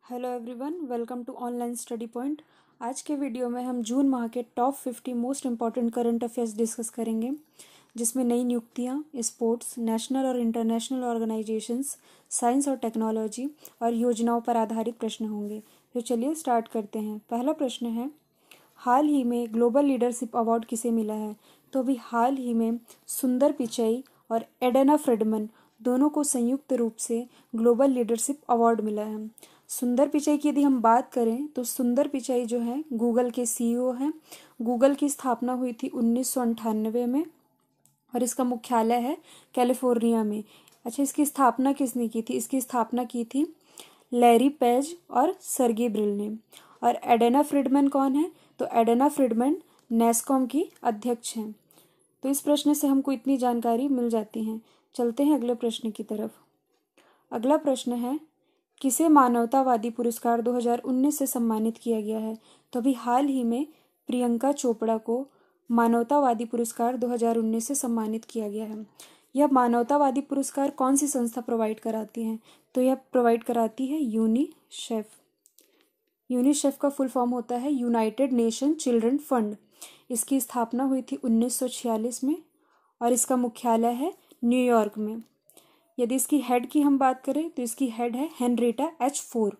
Hello everyone, welcome to online study point. आज के video में हम जून माह के top 50 most important current affairs discuss करेंगे, जिसमें नई नियुक्तियां, स्पोर्ट्स, नेशनल और इंटरनेशनल ऑर्गेनाइजेशंस, साइंस और टेक्नोलॉजी और योजनाओं पर आधारित प्रश्न होंगे। तो चलिए स्टार्ट करते हैं। पहला प्रश्न है, हाल ही में ग्लोबल लीडरशिप अवार्ड किसे मिला है? तो अभी हाल ही में सुंदर पिचाई और एडेना फ्रेडमन दोनों को संयुक्त रूप से ग्लोबल लीडरशिप अवार्ड मिला है। सुंदर पिचाई की यदि हम बात करें तो सुंदर पिचाई जो है गूगल के सीईओ हैं। गूगल की स्थापना हुई थी 1998 में और इसका मुख्यालय है कैलिफोर्निया में। अच्छा, इसकी स्थापना किसने की थी? इसकी स्थापना की थी लैरी पेज और सर्गे ब्रिल ने। और एडेना फ्रीडमैन कौन है? तो एडेना फ्रीडमैन नेस्कॉम की अध्यक्ष हैं। तो इस प्रश्न से हमको इतनी जानकारी मिल जाती है। चलते हैं अगले प्रश्न की तरफ। अगला प्रश्न है, किसे मानवतावादी पुरस्कार 2019 से सम्मानित किया गया है? तो अभी हाल ही में प्रियंका चोपड़ा को मानवतावादी पुरस्कार 2019 से सम्मानित किया गया है। यह मानवतावादी पुरस्कार कौन सी संस्था प्रोवाइड कराती है? तो यह प्रोवाइड कराती है यूनिसेफ। यूनिसेफ का फुल फॉर्म होता है यूनाइटेड नेशन चिल्ड्रन फंड। इसकी स्थापना हुई थी 1946 में और इसका मुख्यालय है न्यूयॉर्क में। यदि इसकी हेड की हम बात करें तो इसकी हेड है हेनरिटा एच फोर।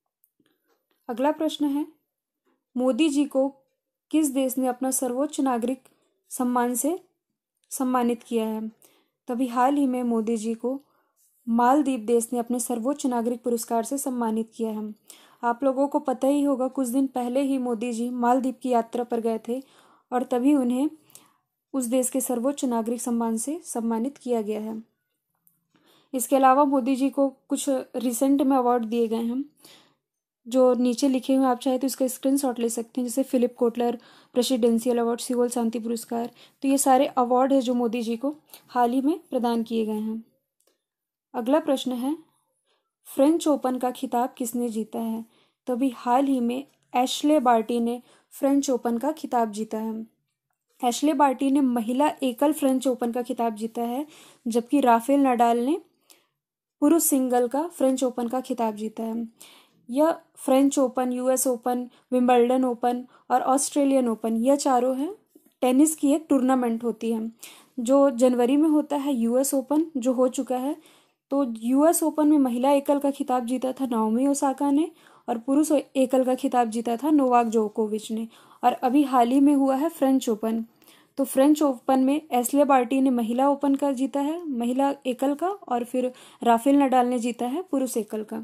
अगला प्रश्न है, मोदी जी को किस देश ने अपना सर्वोच्च नागरिक सम्मान से सम्मानित किया है? तभी हाल ही में मोदी जी को मालदीव देश ने अपने सर्वोच्च नागरिक पुरस्कार से सम्मानित किया है। आप लोगों को पता ही होगा, कुछ दिन पहले ही मोदी जी मालदीव की यात्रा पर गए थे और तभी उन्हें उस देश के सर्वोच्च नागरिक सम्मान से सम्मानित किया गया है। इसके अलावा मोदी जी को कुछ रिसेंट में अवार्ड दिए गए हैं, जो नीचे लिखे हुए, आप चाहे तो इसका स्क्रीनशॉट ले सकते हैं, जैसे Philip Kotler presidential award, Seoul शांति पुरस्कार। तो ये सारे अवार्ड है जो मोदी जी को हाल ही में प्रदान किए गए हैं। अगला प्रश्न है, फ्रेंच ओपन का खिताब किसने जीता है? तो अभी हाल ही में एशले बार्टी ने फ्रेंच ओपन का खिताब जीता है। एशले बार्टी ने महिला एकल फ्रेंच ओपन का खिताब जीता है, जबकि राफेल नडाल ने पुरुष सिंगल का फ्रेंच ओपन का खिताब जीता है। यह French Open, US Open, Wimbledon Open और ऑस्ट्रेलियन ओपन, यह चारों हैं टेनिस की एक टूर्नामेंट होती है। जो जनवरी में होता है यूएस ओपन, जो हो चुका है। तो यूएस ओपन में महिला एकल का खिताब जीता था नाओमी ओसाका ने और पुरुष एकल का खिताब जीता था नोवाक जोकोविच ने। और अभी हाल ही में हुआ है फ्रेंच ओपन। तो फ्रेंच ओपन में एशले बार्टी ने महिला ओपन का जीता है, महिला एकल का, और फिर राफेल नडाल ने जीता है पुरुष एकल का।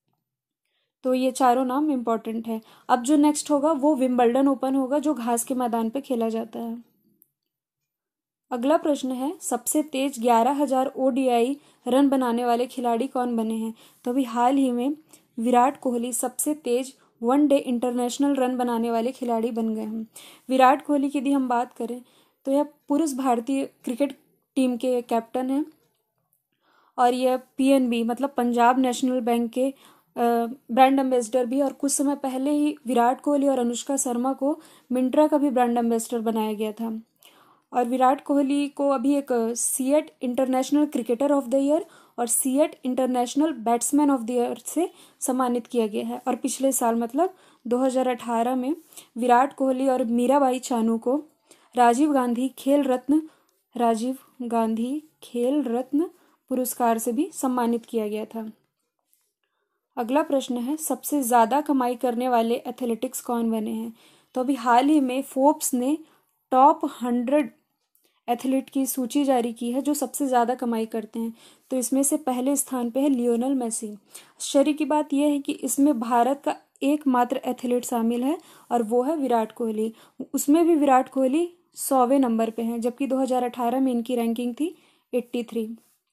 तो ये चारों नाम इम्पोर्टेंट है। अब जो नेक्स्ट होगा वो विंबलडन ओपन होगा, जो घास के मैदान पे खेला जाता है। अगला प्रश्न है, सबसे तेज 11,000 ओडीआई रन बनाने वाले खिलाड़ी कौन बने हैं? तो अभी हाल ही में विराट कोहली सबसे तेज वनडे इंटरनेशनल रन बनाने वाले खिलाड़ी बन गए हैं। विराट कोहली की यदि हम बात करें तो यह पुरुष भारतीय क्रिकेट टीम के कैप्टन हैं और यह पीएनबी मतलब पंजाब नेशनल बैंक के ब्रांड एम्बेसडर भी। और कुछ समय पहले ही विराट कोहली और अनुष्का शर्मा को मिंत्रा का भी ब्रांड एम्बेसडर बनाया गया था। और विराट कोहली को अभी एक CEAT international cricketer of the year और CEAT international batsman of the year से सम्मानित किया गया है। और पिछले साल मतलब 2018 में विराट कोहली और मीराबाई चानू को राजीव गांधी खेल रत्न पुरस्कार से भी सम्मानित किया गया था। अगला प्रश्न है, सबसे ज्यादा कमाई करने वाले एथलेटिक्स कौन बने हैं? तो अभी हाल ही में फोर्ब्स ने टॉप 100 एथलीट की सूची जारी की है जो सबसे ज्यादा कमाई करते हैं। तो इसमें से पहले स्थान पे है लियोनेल मेसी। आश्चर्य की बात यह है कि इसमें भारत का एकमात्र एथलीट शामिल है और वो है विराट कोहली। उसमें भी विराट कोहली 100वें नंबर पे हैं, जबकि 2018 में इनकी रैंकिंग थी 83।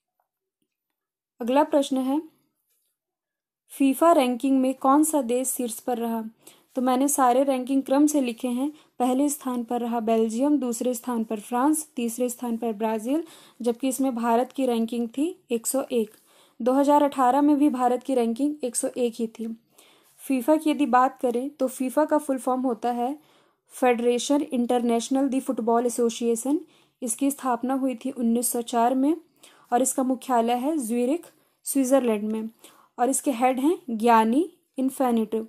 अगला प्रश्न है, फीफा रैंकिंग में कौन सा देश शीर्ष पर रहा? तो मैंने सारे रैंकिंग क्रम से लिखे हैं। पहले स्थान पर रहा बेल्जियम, दूसरे स्थान पर फ्रांस, तीसरे स्थान पर ब्राजील, जबकि इसमें भारत की रैंकिंग थी 101। 2018 में भी भारत की रैंकिंग 101 ही थी। फीफा की यदि बात करें तो फीफा का फुल फॉर्म होता है federation international de football association. इसकी स्थापना हुई थी 1904 में और इसका मुख्यालय है ज्यूरिख, स्विट्जरलैंड में। और इसके हेड हैं ज्ञानी इन्फिनिटिव।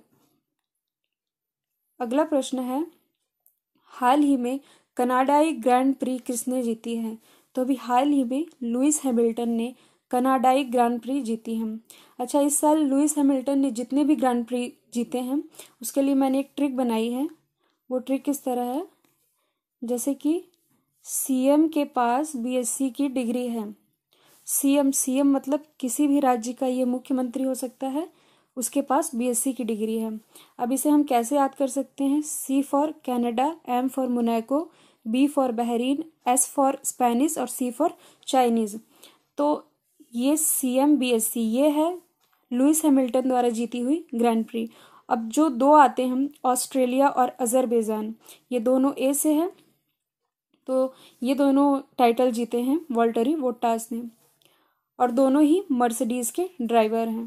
अगला प्रश्न है, हाल ही में कनाडाई ग्रैंड प्री किसने जीती है? तो अभी हाल ही में लुइस हैमिल्टन ने कनाडाई ग्रैंड प्री जीती है। अच्छा, इस साल लुइस हैमिल्टन ने जितने भी ग्रैंड प्री जीते हैं उसके लिए मैंने एक ट्रिक बनाई है। वो ट्रिक किस तरह है, जैसे कि सीएम के पास बीएससी की डिग्री है। सीएम मतलब किसी भी राज्य का ये मुख्यमंत्री हो सकता है, उसके पास बीएससी की डिग्री है। अब इसे हम कैसे याद कर सकते हैं? C for Canada, M for Monaco, B for Bahrain, S for Spanish और सी फॉर चाइनीज। तो ये सीएम बीएससी ये है लुइस हैमिल्टन द्वारा जीती हुई ग्रैंड प्री। अब जो दो आते हैं, ऑस्ट्रेलिया और अजरबैजान, ये दोनों ए से है, तो ये दोनों टाइटल जीते हैं वॉल्टरी बोटास ने, और दोनों ही मर्सिडीज के ड्राइवर हैं।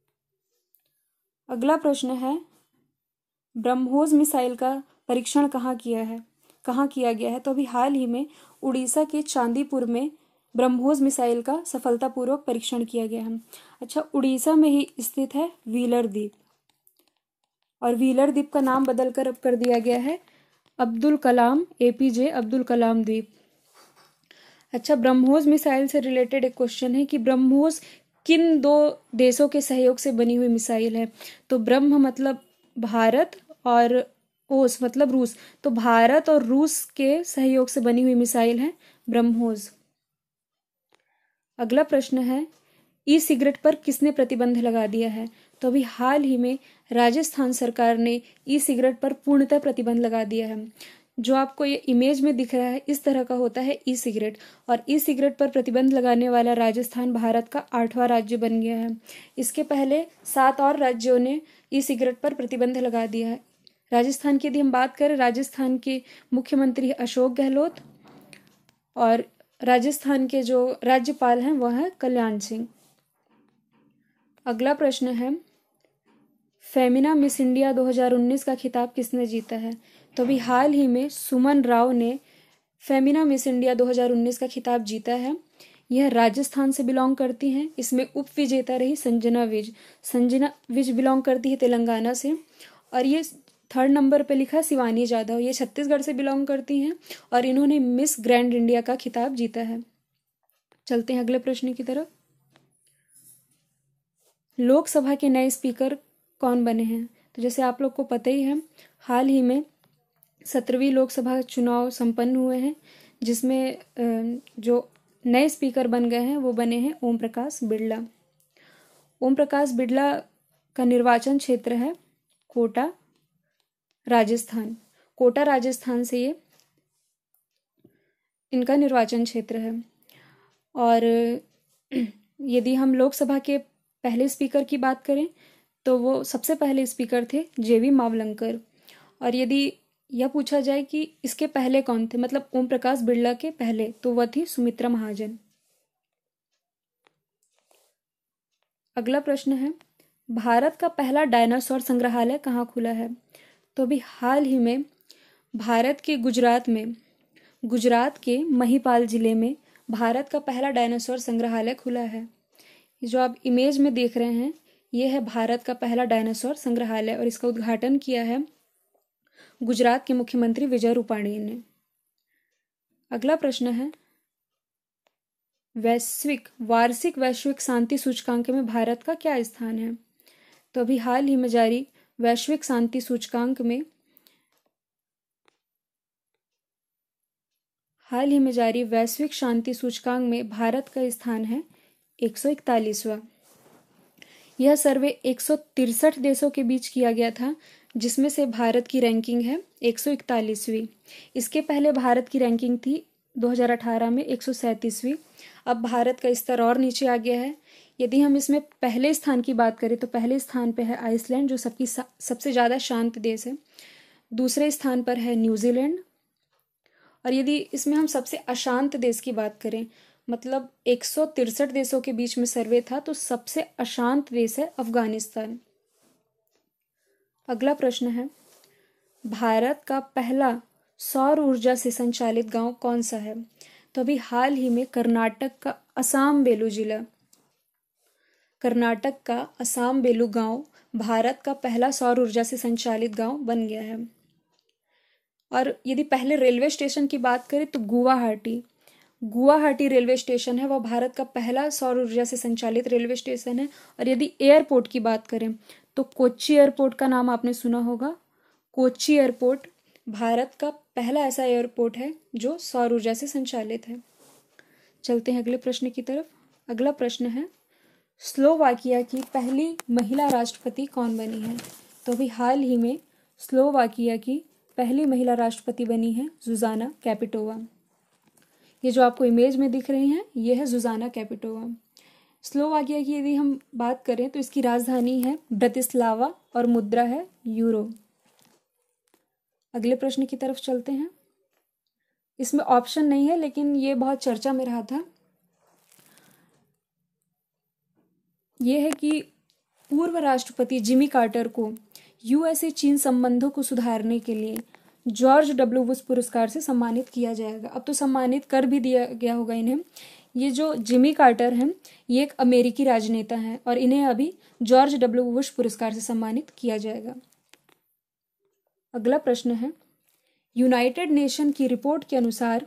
अगला प्रश्न है, ब्रह्मोस मिसाइल का परीक्षण कहाँ किया गया है? तो अभी हाल ही में उड़ीसा के चांदीपुर में ब्रह्मोस मिसाइल का सफलतापूर्वक परीक्षण किया गया है। अच्छा, उड़ीसा में ही स्थित है व्हीलर द्वीप, और व्हीलर द्वीप का नाम बदलकर अब कर दिया गया है अब्दुल कलाम, एपीजे अब्दुल कलाम द्वीप। अच्छा, ब्रह्मोस मिसाइल से रिलेटेड एक क्वेश्चन है कि ब्रह्मोस किन दो देशों के सहयोग से बनी हुई मिसाइल है? तो ब्रह्म मतलब भारत और ओस मतलब रूस, तो भारत और रूस के सहयोग से बनी हुई मिसाइल है ब्रह्मोस। अगला प्रश्न है, ई सिगरेट पर किसने प्रतिबंध लगा दिया है? तो अभी हाल ही में राजस्थान सरकार ने ई सिगरेट पर पूर्णतः प्रतिबंध लगा दिया है। जो आपको ये इमेज में दिख रहा है इस तरह का होता है ई सिगरेट, और ई सिगरेट पर प्रतिबंध लगाने वाला राजस्थान भारत का 8वां राज्य बन गया है। इसके पहले 7 और राज्यों ने ई सिगरेट पर प्रतिबंध लगा दिया है। राजस्थान की यदि हम बात करें, राजस्थान के मुख्यमंत्री अशोक गहलोत, और राजस्थान के जो राज्यपाल हैं वह है कल्याण सिंह। अगला प्रश्न है, फेमिना मिस इंडिया 2019 का खिताब किसने जीता है? तो अभी हाल ही में सुमन राव ने फेमिना मिस इंडिया 2019 का खिताब जीता है। यह राजस्थान से बिलोंग करती हैं। इसमें उप विजेता रही संजना विज बिलोंग करती है तेलंगाना से, और ये 3rd नंबर पे लिखा शिवानी जाधव, ये छत्तीसगढ़ से बिलोंग करती हैं और इन्होंने मिस ग्रैंड इंडिया का खिताब जीता है। चलते हैं अगले प्रश्न की तरफ। लोकसभा के नए स्पीकर कौन बने हैं? तो जैसे आप लोग को पता ही है, हाल ही में 17वीं लोकसभा चुनाव संपन्न हुए हैं, जिसमें जो नए स्पीकर बन गए हैं वो बने हैं ओम प्रकाश बिड़ला। ओम प्रकाश बिड़ला का निर्वाचन क्षेत्र है कोटा राजस्थान। कोटा राजस्थान से ये इनका निर्वाचन क्षेत्र है। और यदि हम लोकसभा के पहले स्पीकर की बात करें तो वो सबसे पहले स्पीकर थे जेवी मावलंकर। और यदि यह पूछा जाए कि इसके पहले कौन थे, मतलब ओम प्रकाश बिड़ला के पहले, तो वह थी सुमित्रा महाजन। अगला प्रश्न है, भारत का पहला डायनासोर संग्रहालय कहाँ खुला है? तो अभी हाल ही में भारत के गुजरात के महिपाल जिले में भारत का पहला डायनासोर संग्रहालय खुला है। जो आप इमेज में देख रहे हैं ये है भारत का पहला डायनासोर संग्रहालय, और इसका उद्घाटन किया है गुजरात के मुख्यमंत्री विजय रूपाणी ने। अगला प्रश्न है, वार्षिक वैश्विक शांति सूचकांक में भारत का क्या स्थान है? तो अभी हाल ही में जारी वैश्विक शांति सूचकांक में भारत का स्थान है 141वां। यह सर्वे 163 देशों के बीच किया गया था, जिसमें से भारत की रैंकिंग है 141वीं। इसके पहले भारत की रैंकिंग थी 2018 में 137वीं। अब भारत का स्तर और नीचे आ गया है। यदि हम इसमें पहले स्थान की बात करें तो पहले स्थान पे है आइसलैंड, जो सबसे ज़्यादा शांत देश है। दूसरे स्थान पर है न्यूजीलैंड, और यदि इसमें हम सबसे अशांत देश की बात करें, मतलब 163 देशों के बीच में सर्वे था, तो सबसे अशांत देश है अफगानिस्तान। अगला प्रश्न है, भारत का पहला सौर ऊर्जा से संचालित गांव कौन सा है? तो अभी हाल ही में कर्नाटक का आसाम बेलू गांव भारत का पहला सौर ऊर्जा से संचालित गांव बन गया है। और यदि पहले रेलवे स्टेशन की बात करें तो गुवाहाटी रेलवे स्टेशन है, वह भारत का पहला सौर ऊर्जा से संचालित रेलवे स्टेशन है। और यदि एयरपोर्ट की बात करें तो कोच्चि एयरपोर्ट का नाम आपने सुना होगा। कोच्चि एयरपोर्ट भारत का पहला ऐसा एयरपोर्ट है जो सौर ऊर्जा से संचालित है। चलते हैं अगले प्रश्न की तरफ। अगला प्रश्न है, स्लोवाकिया की पहली महिला राष्ट्रपति कौन बनी है? तो अभी हाल ही में स्लोवाकिया की पहली महिला राष्ट्रपति बनी है जुज़ाना कैपिटोवा। ये जो आपको इमेज में दिख रही हैं, ये है जुज़ाना कैपिटोवा। स्लोवाकिया की यदि हम बात करें तो इसकी राजधानी है ब्रतिस्लावा और मुद्रा है यूरो। अगले प्रश्न की तरफ चलते हैं। इसमें ऑप्शन नहीं है, लेकिन ये बहुत चर्चा में रहा था। ये है कि पूर्व राष्ट्रपति जिमी कार्टर को यूएसए चीन संबंधों को सुधारने के लिए जॉर्ज डब्ल्यू बुश पुरस्कार से सम्मानित किया जाएगा। अब तो सम्मानित कर भी दिया गया होगा इन्हें। ये जो जिमी कार्टर हैं, ये एक अमेरिकी राजनेता हैं और इन्हें अभी जॉर्ज डब्ल्यू बुश पुरस्कार से सम्मानित किया जाएगा। अगला प्रश्न है, यूनाइटेड नेशन की रिपोर्ट के अनुसार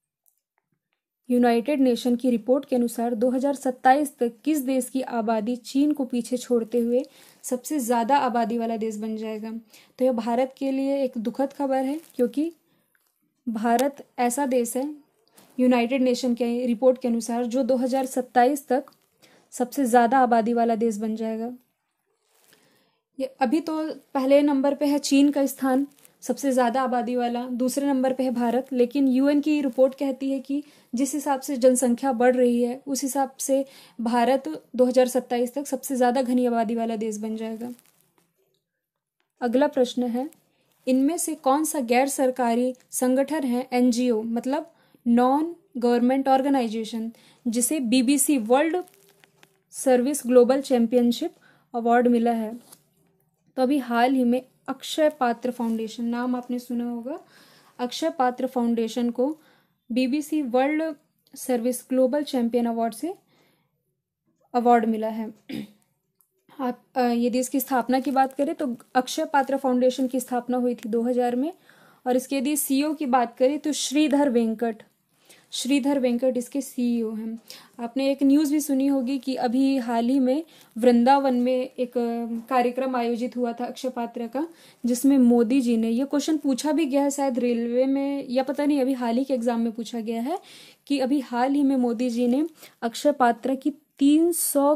2027 तक किस देश की आबादी चीन को पीछे छोड़ते हुए सबसे ज़्यादा आबादी वाला देश बन जाएगा? तो यह भारत के लिए एक दुखद खबर है, क्योंकि भारत ऐसा देश है यूनाइटेड नेशन के रिपोर्ट के अनुसार जो 2027 तक सबसे ज़्यादा आबादी वाला देश बन जाएगा। ये अभी तो पहले नंबर पे है चीन का स्थान सबसे ज़्यादा आबादी वाला, दूसरे नंबर पे है भारत। लेकिन यूएन की रिपोर्ट कहती है कि जिस हिसाब से जनसंख्या बढ़ रही है उस हिसाब से भारत 2027 तक सबसे ज़्यादा घनी आबादी वाला देश बन जाएगा। अगला प्रश्न है, इनमें से कौन सा गैर सरकारी संगठन है एनजीओ मतलब नॉन गवर्नमेंट ऑर्गेनाइजेशन जिसे BBC world service global championship award मिला है? तो अभी हाल ही में अक्षय पात्र फाउंडेशन, नाम आपने सुना होगा, अक्षय पात्र फाउंडेशन को BBC world service global champion award से अवार्ड मिला है। आप यदि इसकी स्थापना की बात करें तो अक्षय पात्र फाउंडेशन की स्थापना हुई थी 2000 में। और इसके यदि सीईओ की बात करें तो श्रीधर वेंकट इसके सीईओ हैं। आपने एक न्यूज़ भी सुनी होगी कि अभी हाल ही में वृंदावन में एक कार्यक्रम आयोजित हुआ था अक्षय पात्र का, जिसमें मोदी जी ने, ये क्वेश्चन पूछा भी गया है शायद रेलवे में या पता नहीं, अभी हाल ही के एग्जाम में पूछा गया है कि अभी हाल ही में मोदी जी ने अक्षय पात्र की 300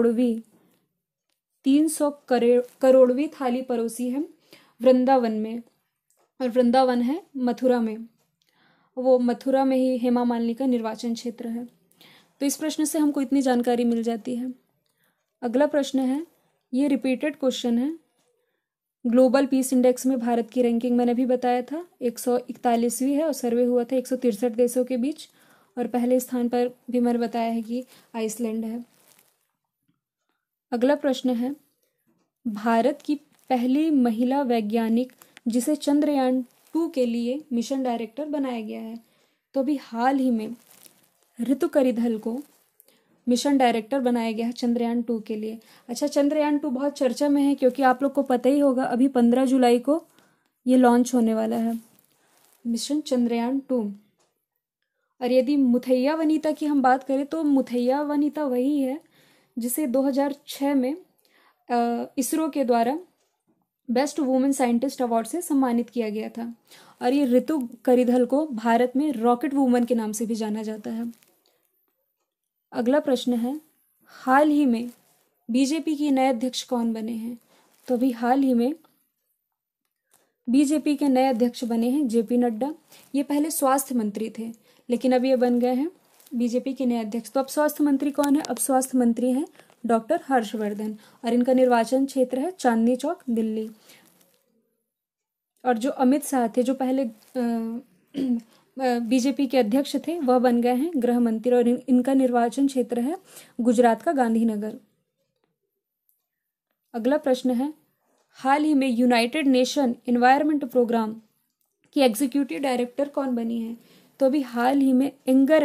करोड़वीं थाली परोसी है वृंदावन में। और वृंदावन है मथुरा में, वो मथुरा में ही हेमा मालिनी का निर्वाचन क्षेत्र है। तो इस प्रश्न से हमको इतनी जानकारी मिल जाती है। अगला प्रश्न है, ये रिपीटेड क्वेश्चन है। ग्लोबल पीस इंडेक्स में भारत की रैंकिंग मैंने भी बताया था 141वीं है और सर्वे हुआ था 163 देशों के बीच। और पहले स्थान पर भी मैंने बताया है कि आइसलैंड है। अगला प्रश्न है, भारत की पहली महिला वैज्ञानिक जिसे चंद्रयान 2 के लिए मिशन डायरेक्टर बनाया गया है? तो अभी हाल ही में ऋतु करिधल को मिशन डायरेक्टर बनाया गया है चंद्रयान 2 के लिए। अच्छा, चंद्रयान 2 बहुत चर्चा में है क्योंकि आप लोग को पता ही होगा अभी 15 जुलाई को ये लॉन्च होने वाला है मिशन चंद्रयान 2। और यदि मुथैया वनिता की हम बात करें तो मुथैया वनिता वही है जिसे 2006 में इसरो के द्वारा बेस्ट वुमेन साइंटिस्ट अवार्ड से सम्मानित किया गया था। और ये ऋतु करिधल को भारत में रॉकेट वुमन के नाम से भी जाना जाता है। अगला प्रश्न है, हाल ही में बीजेपी के नए अध्यक्ष कौन बने हैं? तो अभी हाल ही में बीजेपी के नए अध्यक्ष बने हैं जेपी नड्डा। ये पहले स्वास्थ्य मंत्री थे, लेकिन अब ये बन गए हैं बीजेपी के नए अध्यक्ष। तो अब स्वास्थ्य मंत्री कौन है? अब स्वास्थ्य मंत्री हैं डॉक्टर हर्षवर्धन और इनका निर्वाचन क्षेत्र है चांदनी चौक, दिल्ली। और जो अमित शाह थे, जो पहले बीजेपी के अध्यक्ष थे, वह बन गए हैं गृह मंत्री और इनका निर्वाचन क्षेत्र है गुजरात का गांधीनगर। अगला प्रश्न है, हाल ही में यूनाइटेड नेशन एनवायरनमेंट प्रोग्राम की एग्जीक्यूटिव डायरेक्टर कौन बनी है? तो अभी हाल ही में इंगर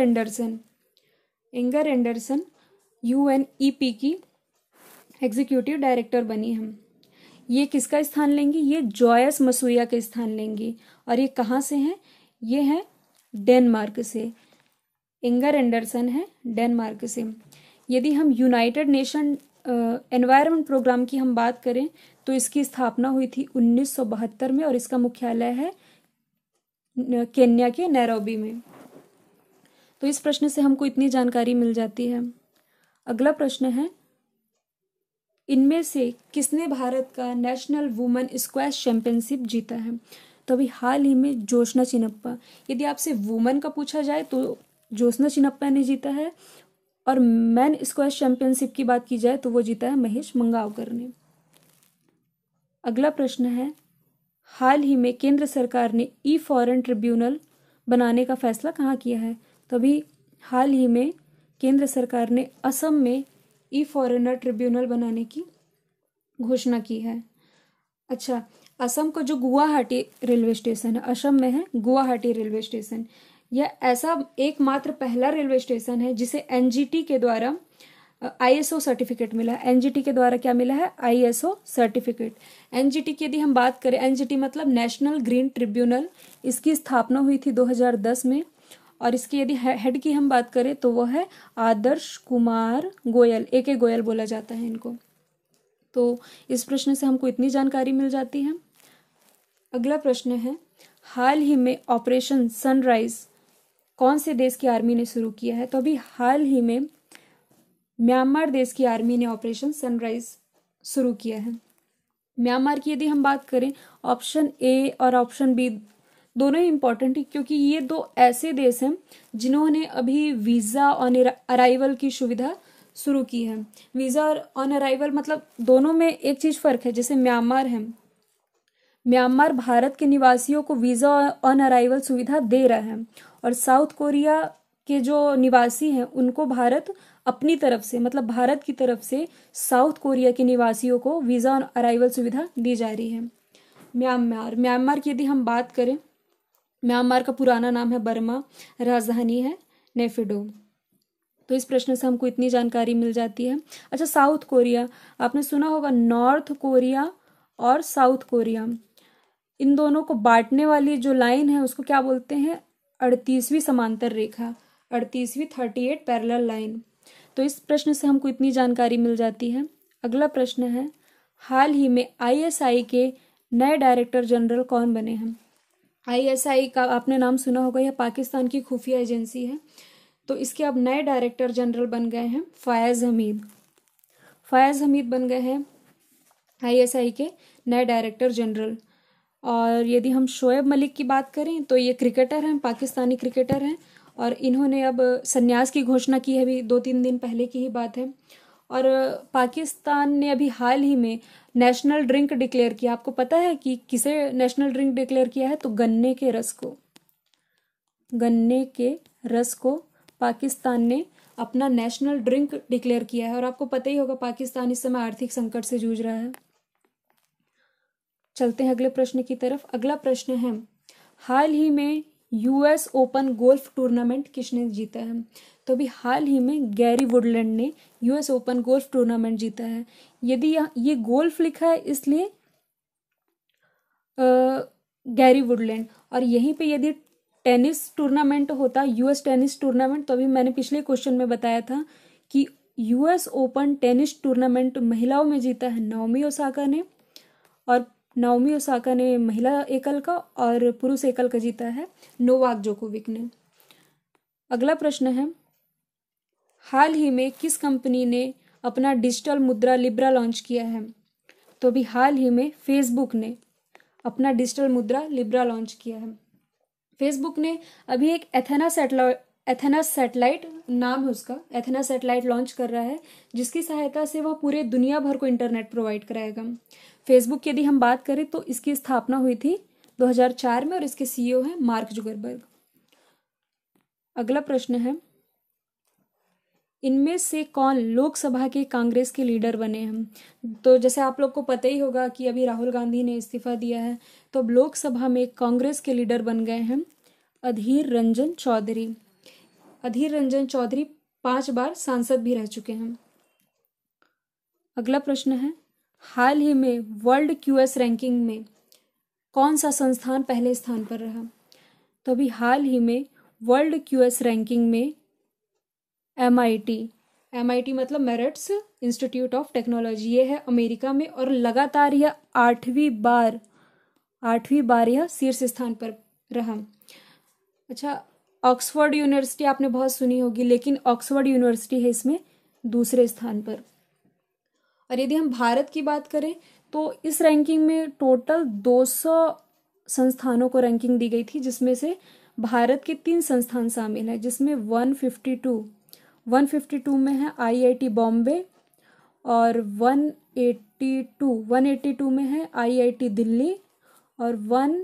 एंडरसन यूएनईपी की एग्जीक्यूटिव डायरेक्टर बनी है। ये किसका स्थान लेंगी? ये जॉयस मसूया का स्थान लेंगी। और ये कहाँ से हैं? ये हैं डेनमार्क से। इंगर एंडरसन है डेनमार्क से। यदि हम यूनाइटेड नेशन एनवायरनमेंट प्रोग्राम की हम बात करें तो इसकी स्थापना हुई थी 1972 में और इसका मुख्यालय है केन्या के नैरोबी में। तो इस प्रश्न से हमको इतनी जानकारी मिल जाती है। अगला प्रश्न है, इनमें से किसने भारत का नेशनल वुमेन स्क्वैश चैंपियनशिप जीता है? तो अभी हाल ही में जोशना चिनप्पा। यदि आपसे वुमेन का पूछा जाए तो जोशना चिनप्पा ने जीता है, और मैन स्क्वैश चैंपियनशिप की बात की जाए तो वो जीता है महेश मंगावकर ने। अगला प्रश्न है, हाल ही में केंद्र सरकार ने ई फॉरेन ट्रिब्यूनल बनाने का फैसला कहाँ किया है? तो अभी हाल ही में केंद्र सरकार ने असम में ई फॉरेनर ट्रिब्यूनल बनाने की घोषणा की है। अच्छा, असम का जो गुवाहाटी रेलवे स्टेशन है, असम में है गुवाहाटी रेलवे स्टेशन, यह ऐसा एकमात्र पहला रेलवे स्टेशन है जिसे एनजीटी के द्वारा आईएसओ सर्टिफिकेट मिला है। एनजीटी के द्वारा क्या मिला है? ISO certificate. एनजीटी की यदि हम बात करें, एनजीटी मतलब नेशनल ग्रीन ट्रिब्यूनल, इसकी स्थापना हुई थी 2010 में। और इसकी यदि हेड की हम बात करें तो वो है आदर्श कुमार गोयल, ए गोयल बोला जाता है इनको। तो इस प्रश्न से हमको इतनी जानकारी मिल जाती है। अगला प्रश्न है, हाल ही में ऑपरेशन सनराइज कौन से देश की आर्मी ने शुरू किया है? तो अभी हाल ही में म्यांमार देश की आर्मी ने ऑपरेशन सनराइज शुरू किया है। म्यांमार की यदि हम बात करें, ऑप्शन ए और ऑप्शन बी दोनों ही इंपॉर्टेंट है, क्योंकि ये दो ऐसे देश हैं जिन्होंने अभी वीज़ा ऑन अराइवल की सुविधा शुरू की है। वीज़ा ऑन अराइवल मतलब दोनों में एक चीज़ फ़र्क है। जैसे म्यांमार है, म्यांमार भारत के निवासियों को वीज़ा ऑन अराइवल सुविधा दे रहा है, और साउथ कोरिया के जो निवासी हैं उनको भारत अपनी तरफ से, मतलब भारत की तरफ से साउथ कोरिया के निवासियों को वीज़ा ऑन अराइवल सुविधा दी जा रही है। म्यांमार की यदि हम बात करें, म्यांमार का पुराना नाम है बर्मा, राजधानी है नेफिडो। तो इस प्रश्न से हमको इतनी जानकारी मिल जाती है। अच्छा, साउथ कोरिया, आपने सुना होगा नॉर्थ कोरिया और साउथ कोरिया, इन दोनों को बांटने वाली जो लाइन है उसको क्या बोलते हैं? 38वीं समांतर रेखा, 38वीं 38 पैरेलल लाइन। तो इस प्रश्न से हमको इतनी जानकारी मिल जाती है। अगला प्रश्न है, हाल ही में आईएसआई के नए डायरेक्टर जनरल कौन बने हैं? आईएसआई का आपने नाम सुना होगा, यह पाकिस्तान की खुफिया एजेंसी है। तो इसके अब नए डायरेक्टर जनरल बन गए हैं फयाज हमीद। फयाज हमीद बन गए हैं आईएसआई के नए डायरेक्टर जनरल। और यदि हम शोएब मलिक की बात करें तो ये क्रिकेटर हैं, पाकिस्तानी क्रिकेटर हैं, और इन्होंने अब संन्यास की घोषणा की है, अभी 2-3 दिन पहले की ही बात है। और पाकिस्तान ने अभी हाल ही में नेशनल ड्रिंक डिक्लेयर किया। आपको पता है कि किसे नेशनल ड्रिंक डिक्लेयर किया है? तो गन्ने के रस को, गन्ने के रस को पाकिस्तान ने अपना नेशनल ड्रिंक डिक्लेयर किया है। और आपको पता ही होगा पाकिस्तान इस समय आर्थिक संकट से जूझ रहा है। चलते हैं अगले प्रश्न की तरफ। अगला प्रश्न है, हाल ही में यूएस ओपन गोल्फ टूर्नामेंट किसने जीता है? तो अभी हाल ही में गैरी वुडलैंड ने यूएस ओपन गोल्फ टूर्नामेंट जीता है। यदि ये गोल्फ लिखा है इसलिए गैरी वुडलैंड, और यहीं पे यदि टेनिस टूर्नामेंट होता, यूएस टेनिस टूर्नामेंट, तो अभी मैंने पिछले क्वेश्चन में बताया था कि यूएस ओपन टेनिस टूर्नामेंट महिलाओं में जीता है नाओमी ओसाका ने, और नाओमी ओसाका ने महिला एकल का और पुरुष एकल का जीता है नोवाक जोकोविक ने। अगला प्रश्न है, हाल ही में किस कंपनी ने अपना डिजिटल मुद्रा लिब्रा लॉन्च किया है? तो अभी हाल ही में फेसबुक ने अपना डिजिटल मुद्रा लिब्रा लॉन्च किया है। फेसबुक ने अभी एक एथेना सैटेलाइट नाम है उसका, एथेना सैटेलाइट लॉन्च कर रहा है, जिसकी सहायता से वह पूरे दुनिया भर को इंटरनेट प्रोवाइड कराएगा। फेसबुक की यदि हम बात करें तो इसकी स्थापना हुई थी 2004 में, और इसके सीईओ हैं मार्क जुकरबर्ग। अगला प्रश्न है, इनमें से कौन लोकसभा के कांग्रेस के लीडर बने हैं? तो जैसे आप लोग को पता ही होगा कि अभी राहुल गांधी ने इस्तीफा दिया है, तो अब लोकसभा में कांग्रेस के लीडर बन गए हैं अधीर रंजन चौधरी। अधीर रंजन चौधरी 5 बार सांसद भी रह चुके हैं। अगला प्रश्न है, हाल ही में वर्ल्ड क्यूएस रैंकिंग में कौन सा संस्थान पहले स्थान पर रहा? तो अभी हाल ही में वर्ल्ड क्यूएस रैंकिंग में MIT मतलब मेरिट्स इंस्टीट्यूट ऑफ टेक्नोलॉजी, ये है अमेरिका में, और लगातार यह आठवीं बार यह शीर्ष स्थान पर रहा। अच्छा, ऑक्सफोर्ड यूनिवर्सिटी आपने बहुत सुनी होगी, लेकिन ऑक्सफोर्ड यूनिवर्सिटी है इसमें दूसरे स्थान पर। और यदि हम भारत की बात करें तो इस रैंकिंग में टोटल 200 संस्थानों को रैंकिंग दी गई थी, जिसमें से भारत के 3 संस्थान शामिल हैं, जिसमें 152 में है IIT बॉम्बे, और 182 में है IIT दिल्ली, और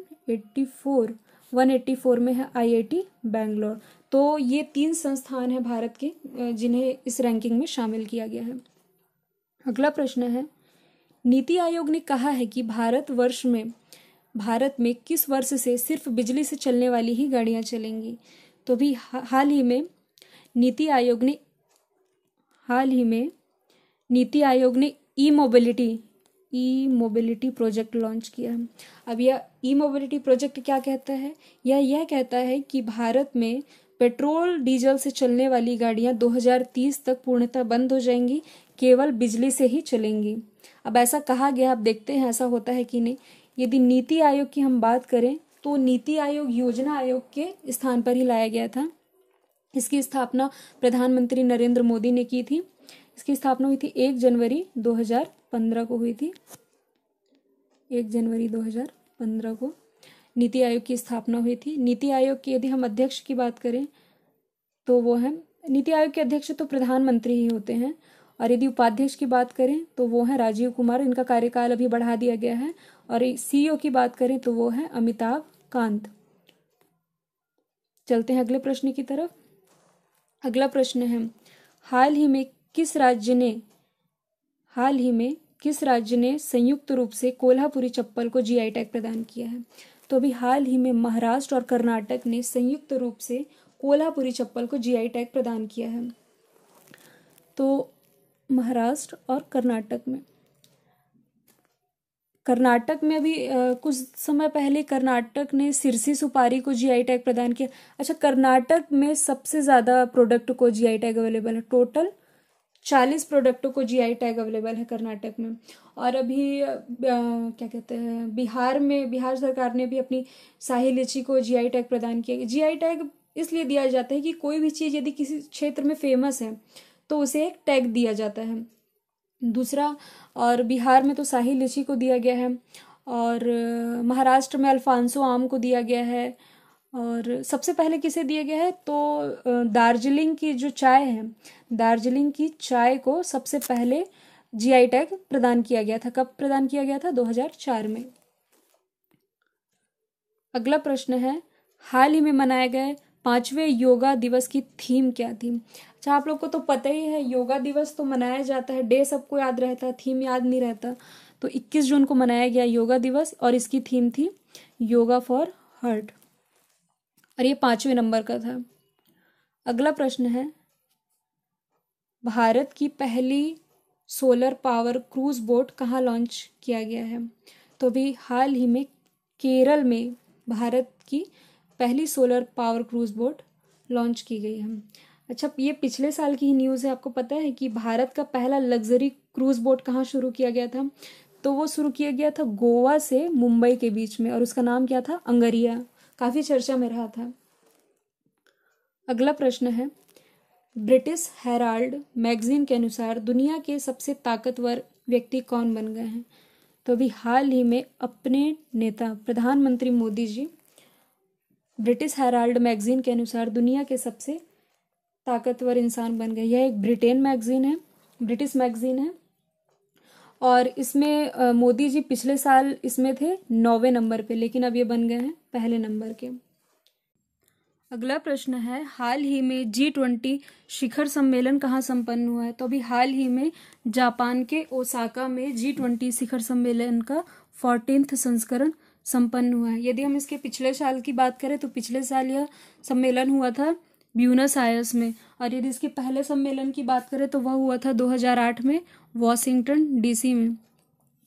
184 में है IIT बैंगलोर। तो ये 3 संस्थान हैं भारत के जिन्हें इस रैंकिंग में शामिल किया गया है। अगला प्रश्न है, नीति आयोग ने कहा है कि भारत में किस वर्ष से सिर्फ बिजली से चलने वाली ही गाड़ियां चलेंगी? तो भी हाल ही में नीति आयोग ने ई मोबिलिटी प्रोजेक्ट लॉन्च किया है। अब यह ई मोबिलिटी प्रोजेक्ट क्या कहता है? यह कहता है कि भारत में पेट्रोल डीजल से चलने वाली गाड़ियां 2030 तक पूर्णतः बंद हो जाएंगी, केवल बिजली से ही चलेंगी। अब ऐसा कहा गया, अब देखते हैं ऐसा होता है कि नहीं। यदि नीति आयोग की हम बात करें तो नीति आयोग योजना आयोग के स्थान पर ही लाया गया था। इसकी स्थापना प्रधानमंत्री नरेंद्र मोदी ने की थी। इसकी स्थापना हुई थी 1 जनवरी 2015 को हुई थी। 1 जनवरी 2015 को नीति आयोग की स्थापना हुई थी। नीति आयोग के यदि हम अध्यक्ष की बात करें तो वो है, नीति आयोग के अध्यक्ष तो प्रधानमंत्री ही होते हैं, और यदि उपाध्यक्ष की बात करें तो वो है राजीव कुमार, इनका कार्यकाल अभी बढ़ा दिया गया है। और CEO की बात करें तो वो है अमिताभ कांत। चलते हैं अगले प्रश्न की तरफ। अगला प्रश्न है, हाल ही में किस राज्य ने संयुक्त रूप से कोल्हापुरी चप्पल को GI टैग प्रदान किया है? तो अभी हाल ही में महाराष्ट्र और कर्नाटक ने संयुक्त रूप से कोल्हापुरी चप्पल को GI टैग प्रदान किया है। तो महाराष्ट्र और कर्नाटक में अभी कुछ समय पहले कर्नाटक ने सिरसी सुपारी को GI टैग प्रदान किया। अच्छा, कर्नाटक में सबसे ज़्यादा प्रोडक्ट को GI टैग अवेलेबल है, टोटल 40 प्रोडक्टों को GI टैग अवेलेबल है कर्नाटक में। और अभी क्या कहते हैं, बिहार सरकार ने भी अपनी शाही लीची को GI टैग प्रदान किया। GI टैग इसलिए दिया जाता है कि कोई भी चीज़ यदि किसी क्षेत्र में फेमस है तो उसे एक टैग दिया जाता है। दूसरा, और बिहार में तो शाही लीची को दिया गया है, और महाराष्ट्र में अल्फांसो आम को दिया गया है, और सबसे पहले किसे दिया गया है तो दार्जिलिंग की जो चाय है, दार्जिलिंग की चाय को सबसे पहले GI टैग प्रदान किया गया था। कब प्रदान किया गया था? 2004 में। अगला प्रश्न है, हाल ही में मनाए गए 5वें योगा दिवस की थीम क्या थी? अच्छा, आप लोग को तो पता ही है, योगा दिवस तो मनाया जाता है, डे सबको याद रहता है, थीम याद नहीं रहता। तो 21 जून को मनाया गया योगा दिवस, और इसकी थीम थी योगा फॉर हार्ट, और ये 5वें नंबर का था। अगला प्रश्न है, भारत की पहली सोलर पावर क्रूज बोट कहाँ लॉन्च किया गया है? तो अभी हाल ही में केरल में भारत की पहली solar power cruise boat launch की गई है। अच्छा, ये पिछले साल की ही न्यूज़ है। आपको पता है कि भारत का पहला लग्जरी क्रूज बोट कहाँ शुरू किया गया था? तो वो शुरू किया गया था गोवा से मुंबई के बीच में, और उसका नाम क्या था? अंगरिया। काफ़ी चर्चा में रहा था। अगला प्रश्न है, ब्रिटिश हेराल्ड मैगजीन के अनुसार दुनिया के सबसे ताकतवर व्यक्ति कौन बन गए हैं? तो अभी हाल ही में अपने नेता प्रधानमंत्री Modi ji British Herald magazine के अनुसार दुनिया के सबसे ताकतवर इंसान बन गए। यह एक ब्रिटिश मैगजीन है, और इसमें मोदी जी पिछले साल इसमें थे 9वें नंबर पे, लेकिन अब ये बन गए हैं पहले नंबर के। अगला प्रश्न है, हाल ही में G20 शिखर सम्मेलन कहाँ संपन्न हुआ है? तो अभी हाल ही में जापान के ओसाका में G20 शिखर सम्मेलन का 14वां संस्करण संपन्न हुआ है। यदि हम इसके पिछले साल की बात करें तो पिछले साल यह सम्मेलन हुआ था ब्यूनस आयर्स में, और यदि इसके पहले सम्मेलन की बात करें तो वह हुआ था 2008 में वॉशिंगटन DC में।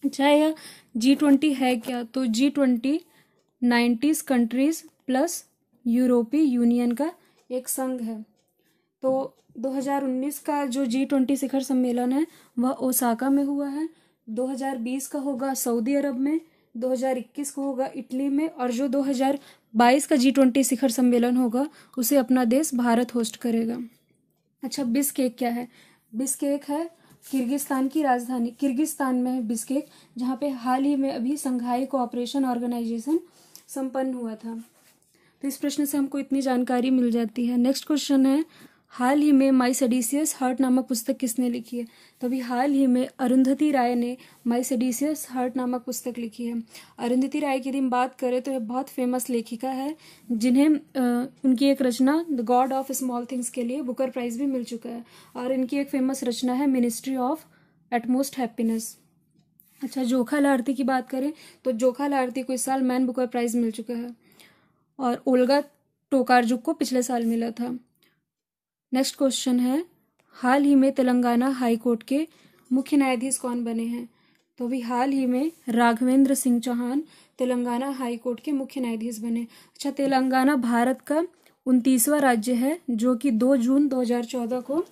अच्छा, यह G20 है क्या? तो G20 90 कंट्रीज प्लस यूरोपीय यूनियन का एक संघ है। तो 2019 का जो G20 शिखर सम्मेलन है वह ओसाका में हुआ है, 2020 का होगा सऊदी अरब में, 2021 को होगा इटली में, और जो 2022 का G20 शिखर सम्मेलन होगा उसे अपना देश भारत होस्ट करेगा। अच्छा, बिस्केक क्या है? बिस्केक है किर्गिस्तान की राजधानी, किर्गिस्तान में है बिस्केक, जहाँ पे हाल ही में अभी संघाई कोऑपरेशन ऑर्गेनाइजेशन संपन्न हुआ था। तो इस प्रश्न से हमको इतनी जानकारी मिल जाती है। नेक्स्ट क्वेश्चन है, हाल ही में माई सेडिशियस हार्ट नामक पुस्तक किसने लिखी है? तो अभी हाल ही में अरुंधति राय ने माई सेडिशियस हार्ट नामक पुस्तक लिखी है। अरुंधति राय की यदि हम बात करें तो यह बहुत फेमस लेखिका है, जिन्हें उनकी एक रचना the God of Small Things के लिए बुकर प्राइज भी मिल चुका है, और इनकी एक फेमस रचना है मिनिस्ट्री ऑफ एटमोस्ट हैप्पीनेस। अच्छा, जोखा लाहिड़ी की बात करें तो जोखा लाहिड़ी को इस साल मैन बुकर प्राइज मिल चुका है, और ओल्गा टोकारजुक को पिछले साल मिला था। नेक्स्ट क्वेश्चन है, हाल ही में तेलंगाना हाई कोर्ट के मुख्य न्यायाधीश कौन बने हैं? तो अभी हाल ही में राघवेंद्र सिंह चौहान तेलंगाना हाई कोर्ट के मुख्य न्यायाधीश बने। अच्छा, तेलंगाना भारत का 29वां राज्य है जो कि 2 जून 2014 को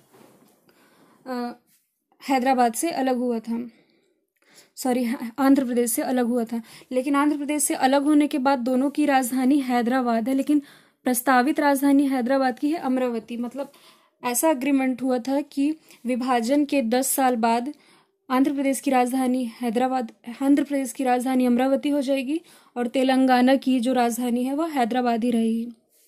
हैदराबाद से अलग हुआ था, सॉरी आंध्र प्रदेश से अलग हुआ था। लेकिन आंध्र प्रदेश से अलग होने के बाद दोनों की राजधानी हैदराबाद है, लेकिन प्रस्तावित राजधानी हैदराबाद की है अमरावती। मतलब ऐसा अग्रीमेंट हुआ था कि विभाजन के 10 साल बाद आंध्र प्रदेश की राजधानी अमरावती हो जाएगी, और तेलंगाना की जो राजधानी है वह हैदराबाद ही रहेगी।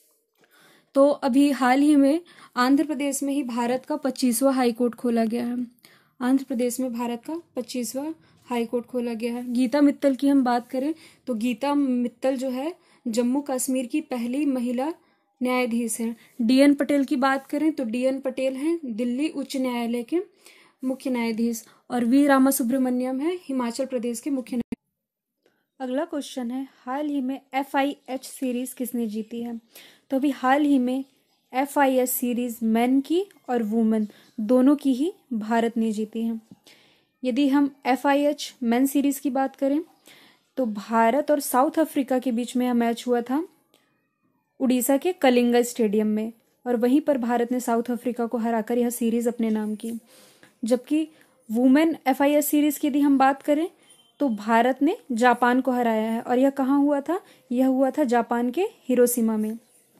तो अभी हाल ही में आंध्र प्रदेश में ही भारत का 25वां हाई कोर्ट खोला गया है। आंध्र प्रदेश में भारत का 25वां हाई कोर्ट खोला गया है। गीता मित्तल की हम बात करें तो गीता मित्तल जो है जम्मू कश्मीर की पहली महिला न्यायाधीश हैं। डीएन पटेल की बात करें तो डीएन पटेल हैं दिल्ली उच्च न्यायालय के मुख्य न्यायाधीश, और वी रामा सुब्रमण्यम है हिमाचल प्रदेश के मुख्य न्यायाधीश। अगला क्वेश्चन है, हाल ही में FIH सीरीज किसने जीती है? तो अभी हाल ही में FIH सीरीज मेन की और वुमेन दोनों की ही भारत ने जीती है। यदि हम FIH मेन सीरीज की बात करें तो भारत और साउथ अफ्रीका के बीच में यह मैच हुआ था उड़ीसा के कलिंगा स्टेडियम में, और वहीं पर भारत ने साउथ अफ्रीका को हराकर यह सीरीज अपने नाम की। जबकि वुमेन FIH सीरीज की यदि हम बात करें तो भारत ने जापान को हराया है, और यह कहाँ हुआ था? यह हुआ था जापान के हिरोशिमा में।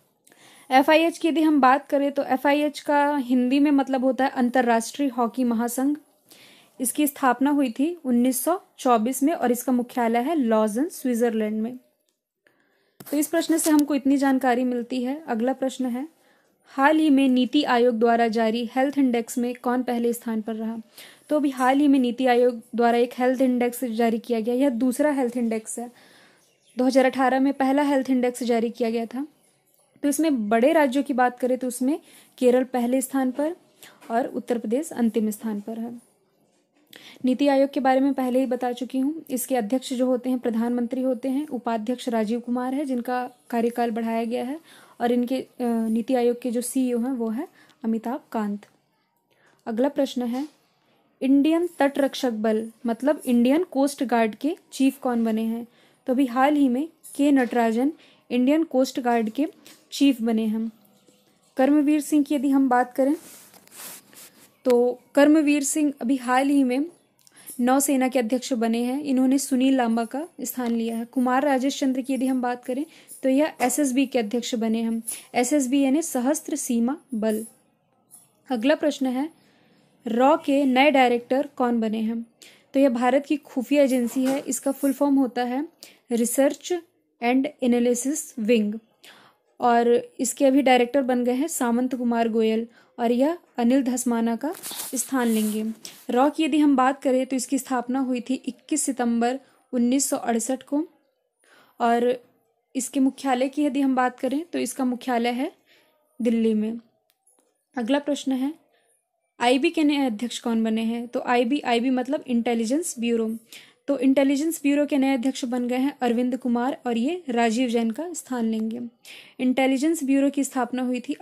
FIH की यदि हम बात करें तो FIH का हिंदी में मतलब होता है अंतर्राष्ट्रीय हॉकी महासंघ। इसकी स्थापना हुई थी 1924 में, और इसका मुख्यालय है लॉजन स्विट्जरलैंड में। तो इस प्रश्न से हमको इतनी जानकारी मिलती है। अगला प्रश्न है, हाल ही में नीति आयोग द्वारा जारी हेल्थ इंडेक्स में कौन पहले स्थान पर रहा? तो अभी हाल ही में नीति आयोग द्वारा एक हेल्थ इंडेक्स जारी किया गया, यह दूसरा हेल्थ इंडेक्स है। 2018 में पहला हेल्थ इंडेक्स जारी किया गया था। तो इसमें बड़े राज्यों की बात करें तो उसमें केरल पहले स्थान पर और उत्तर प्रदेश अंतिम स्थान पर है। नीति आयोग के बारे में पहले ही बता चुकी हूँ। इसके अध्यक्ष जो होते हैं प्रधानमंत्री होते हैं, उपाध्यक्ष राजीव कुमार है जिनका कार्यकाल बढ़ाया गया है, और इनके नीति आयोग के जो CEO हैं वो है अमिताभ कांत। अगला प्रश्न है, इंडियन तट रक्षक बल मतलब इंडियन कोस्ट गार्ड के चीफ कौन बने हैं? तो अभी हाल ही में K Natarajan Indian coast guard के चीफ बने हैं। कर्मवीर सिंह की यदि हम बात करें तो कर्मवीर सिंह अभी हाल ही में नौसेना के अध्यक्ष बने हैं। इन्होंने सुनील लांबा का स्थान लिया है। कुमार राजेश चंद्र की यदि हम बात करें तो यह SSB के अध्यक्ष बने हैं। SSB यानी सशस्त्र सीमा बल। अगला प्रश्न है, रॉ के नए डायरेक्टर कौन बने हैं? तो यह भारत की खुफिया एजेंसी है। इसका फुल फॉर्म होता है रिसर्च एंड एनालिसिस विंग, और इसके अभी डायरेक्टर बन गए हैं सामंत कुमार गोयल, और यह अनिल धस्माना का स्थान लेंगे। रॉ की यदि हम बात करें तो इसकी स्थापना हुई थी 21 सितंबर 1968 को, और इसके मुख्यालय की यदि हम बात करें तो इसका मुख्यालय है दिल्ली में। अगला प्रश्न है, IB के नए अध्यक्ष कौन बने हैं? तो IB मतलब इंटेलिजेंस ब्यूरो। तो इंटेलिजेंस ब्यूरो के नए अध्यक्ष बन गए हैं अरविंद कुमार, और ये राजीव जैन का स्थान लेंगे। इंटेलिजेंस ब्यूरो की स्थापना हुई थी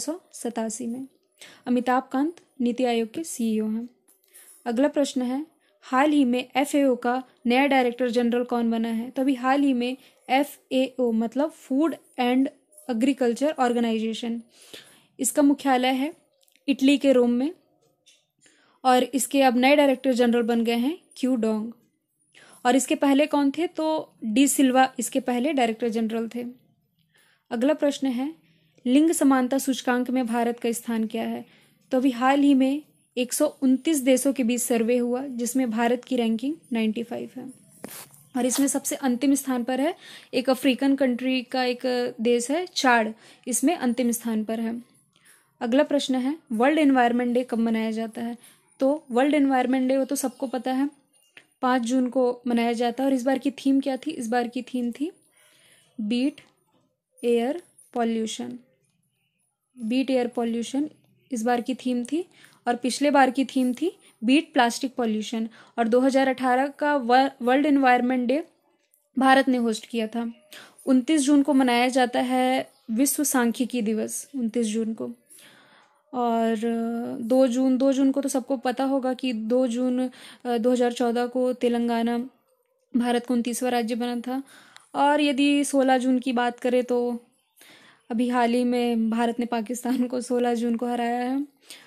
1887 में। अमिताभ कांत नीति आयोग के CEO हैं। अगला प्रश्न है, हाल ही में FAO का नया डायरेक्टर जनरल कौन बना है? तो अभी हाल ही में FAO मतलब फूड एंड एग्रीकल्चर ऑर्गेनाइजेशन, इसका मुख्यालय है इटली के रोम में, और इसके अब नए डायरेक्टर जनरल बन गए हैं क्यू डोंग। और इसके पहले कौन थे? तो डी सिल्वा इसके पहले डायरेक्टर जनरल थे। अगला प्रश्न है, लिंग समानता सूचकांक में भारत का स्थान क्या है? तो अभी हाल ही में 129 देशों के बीच सर्वे हुआ जिसमें भारत की रैंकिंग 95 है, और इसमें सबसे अंतिम स्थान पर है एक अफ्रीकन कंट्री का एक देश है चाड, इसमें अंतिम स्थान पर है। अगला प्रश्न है, वर्ल्ड एनवायरनमेंट डे कब मनाया जाता है? तो वर्ल्ड एनवायरनमेंट डे वो तो सबको पता है, 5 जून को मनाया जाता है। और इस बार की थीम क्या थी? इस बार की थीम थी beat air pollution. Beat air pollution इस बार की थीम थी, और पिछले बार की थीम थी बीट प्लास्टिक पॉल्यूशन। और 2018 का वर्ल्ड एनवायरनमेंट डे भारत ने होस्ट किया था। 29 जून को मनाया जाता है विश्व सांख्यिकी दिवस, 29 जून को। और 2 जून को तो सबको पता होगा कि 2 जून 2014 को तेलंगाना भारत का 29वां राज्य बना था। और यदि 16 जून की बात करें तो अभी हाल ही में भारत ने पाकिस्तान को 16 जून को हराया है।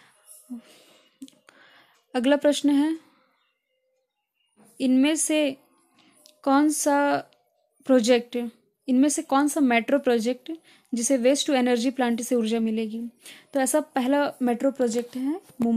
अगला प्रश्न है, इनमें से कौन सा मेट्रो प्रोजेक्ट जिसे वेस्ट टू एनर्जी प्लांट से ऊर्जा मिलेगी? तो ऐसा पहला मेट्रो प्रोजेक्ट है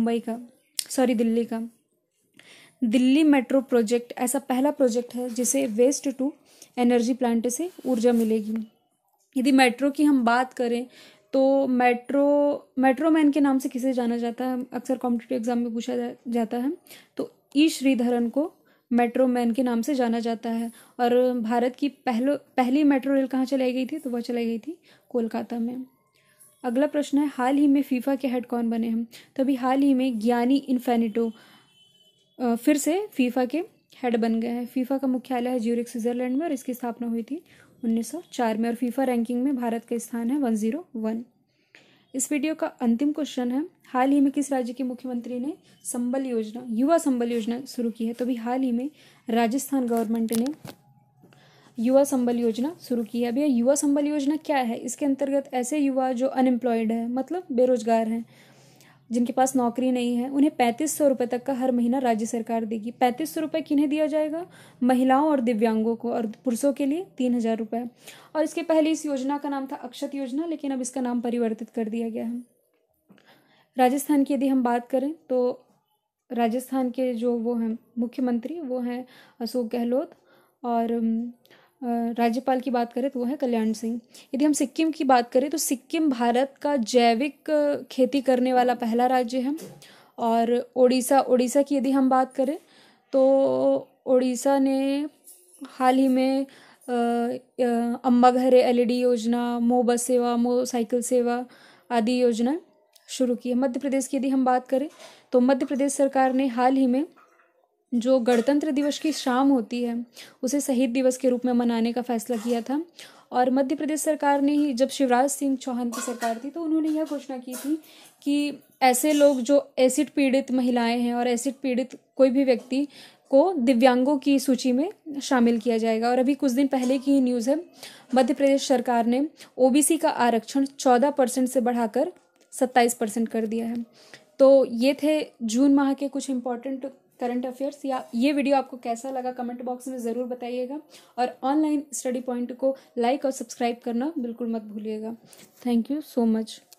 दिल्ली का। दिल्ली मेट्रो प्रोजेक्ट ऐसा पहला प्रोजेक्ट है जिसे वेस्ट टू एनर्जी प्लांट से ऊर्जा मिलेगी। यदि मेट्रो की हम बात करें तो मेट्रो मैन के नाम से किसे जाना जाता है? अक्सर कॉम्पिटिटिव एग्जाम में पूछा जाता है। तो ई श्रीधरन को मेट्रो मैन के नाम से जाना जाता है। और भारत की पहली मेट्रो रेल कहाँ चलाई गई थी? तो वह चलाई गई थी कोलकाता में। अगला प्रश्न है, हाल ही में फीफा के हेड कौन बने हैं? तो अभी हाल ही में गियानी इन्फेनिटो फिर से फीफा के हेड बन गए हैं। फीफा का मुख्यालय है ज्यूरिख स्विट्जरलैंड में, और इसकी स्थापना हुई थी 1904 में। और फीफा रैंकिंग में भारत का स्थान है 101। इस वीडियो का अंतिम क्वेश्चन है, हाल ही में किस राज्य के मुख्यमंत्री ने युवा संबल योजना शुरू की है? तो अभी हाल ही में राजस्थान गवर्नमेंट ने युवा संबल योजना शुरू की है। अभी युवा संबल योजना क्या है? इसके अंतर्गत ऐसे युवा जो अनएम्प्लॉयड है, मतलब बेरोजगार हैं, जिनके पास नौकरी नहीं है, उन्हें 3500 रुपये तक का हर महीना राज्य सरकार देगी। 3500 रुपये किन्हें दिया जाएगा? महिलाओं और दिव्यांगों को, और पुरुषों के लिए 3000 रुपये। और इसके पहले इस योजना का नाम था अक्षत योजना, लेकिन अब इसका नाम परिवर्तित कर दिया गया है। राजस्थान की यदि हम बात करें तो राजस्थान के जो वो हैं मुख्यमंत्री, वो हैं अशोक गहलोत, और राज्यपाल की बात करें तो वो है कल्याण सिंह। यदि हम सिक्किम की बात करें तो सिक्किम भारत का जैविक खेती करने वाला पहला राज्य है। और उड़ीसा की यदि हम बात करें तो उड़ीसा ने हाल ही में अम्बा घरे LED योजना, मो बस सेवा, मो साइकिल सेवा आदि योजना शुरू की है। मध्य प्रदेश की यदि हम बात करें तो मध्य प्रदेश सरकार ने हाल ही में जो गणतंत्र दिवस की शाम होती है उसे शहीद दिवस के रूप में मनाने का फैसला किया था। और मध्य प्रदेश सरकार ने ही, जब शिवराज सिंह चौहान की सरकार थी, तो उन्होंने यह घोषणा की थी कि ऐसे लोग जो एसिड पीड़ित महिलाएं हैं और एसिड पीड़ित कोई भी व्यक्ति को दिव्यांगों की सूची में शामिल किया जाएगा। और अभी कुछ दिन पहले की न्यूज़ है, मध्य प्रदेश सरकार ने OBC का आरक्षण 14% से बढ़ाकर 27% कर दिया है। तो ये थे जून माह के कुछ इंपॉर्टेंट करंट अफेयर्स। या ये वीडियो आपको कैसा लगा कमेंट बॉक्स में ज़रूर बताइएगा, और ऑनलाइन स्टडी पॉइंट को लाइक और सब्सक्राइब करना बिल्कुल मत भूलिएगा। Thank you so much.